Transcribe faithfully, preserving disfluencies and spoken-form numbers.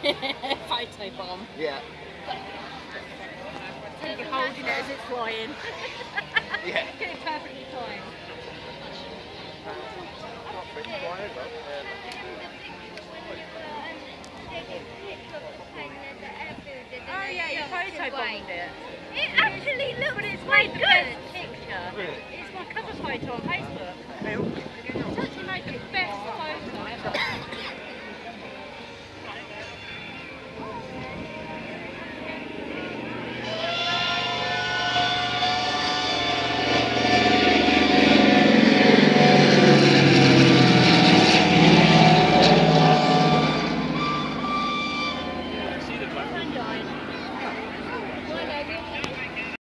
Photo bomb. Yeah. You're holding it as it's flying. Yeah. Get it perfectly timed. Oh yeah, you photo bombed it. It actually looks But it's quite made the good. best picture. Really? It's my cover photo